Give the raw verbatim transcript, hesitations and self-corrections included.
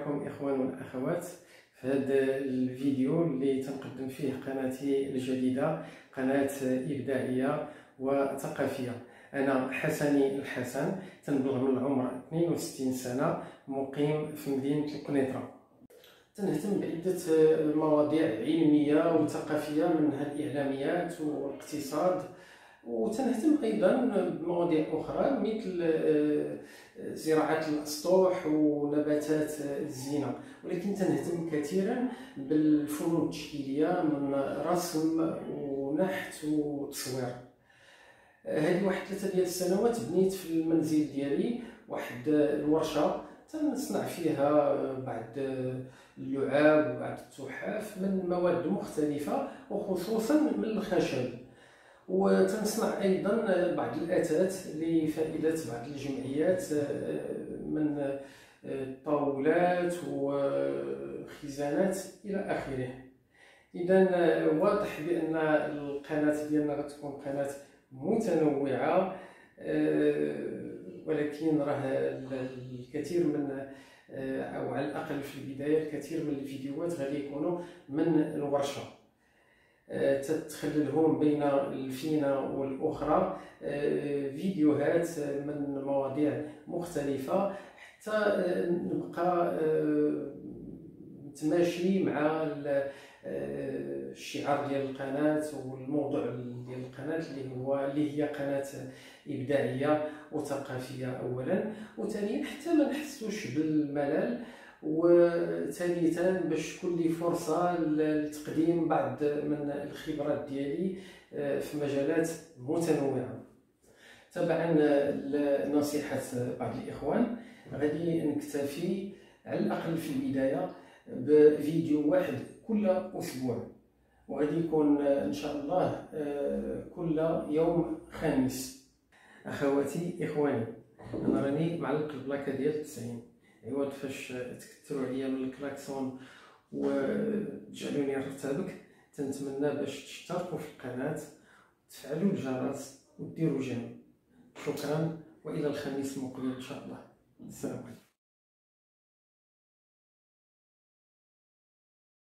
معكم إخوان والأخوات في هذا الفيديو اللي تنقدم فيه قناتي الجديدة، قناة إبداعية وثقافية. أنا حسني الحسن، تنبلغ من العمر اثنين وستين سنة، مقيم في مدينة القنيطرة. تنهتم بعدة مواضيع علمية وثقافية، منها الإعلاميات والاقتصاد، وتنهتم أيضا بمواضيع أخرى مثل زراعة الأسطح ونباتات الزينة، ولكن تنهتم كثيرا بالفنون التشكيلية من رسم ونحت وتصوير. هذه واحد ثلاثة ديال السنوات بنيت في المنزل ديالي واحد الورشة تنصنع فيها بعض اللعاب وبعض التحف من مواد مختلفة وخصوصا من الخشب، وتنصنع ايضا بعض الاثاث لفائده بعض الجمعيات من طاولات وخزانات الى اخره. اذا واضح بان القناه ديالنا غتكون قناه متنوعه، ولكن راه الكثير من او على الاقل في البدايه الكثير من الفيديوهات غادي يكونوا من الورشه، تتخللهم بين الفينة والأخرى فيديوهات من مواضيع مختلفة حتى نبقى متماشي مع الشعار ديال القناة والموضوع ديال القناة اللي هو اللي هي قناة إبداعية وثقافية أولا، وثانيا حتى ما نحسوش بالملل، وثالثا باش تكون لي فرصه لتقديم بعض من الخبرات ديالي في مجالات متنوعه. طبعا نصيحه بعض الاخوان، غادي نكتفي على الاقل في البدايه بفيديو واحد كل اسبوع، وغادي يكون ان شاء الله كل يوم خميس. اخواتي اخواني، انا راني معلق البلاكه ديال تسعين، عوض فاش تكثروا عليا من الكلاكسون وتجعلوني نرتبك، تنتمنى باش تشتركوا في القناه وتفعلوا الجرس وديروا جيم. شكرا، والى الخميس المقبل ان شاء الله. السلام عليكم.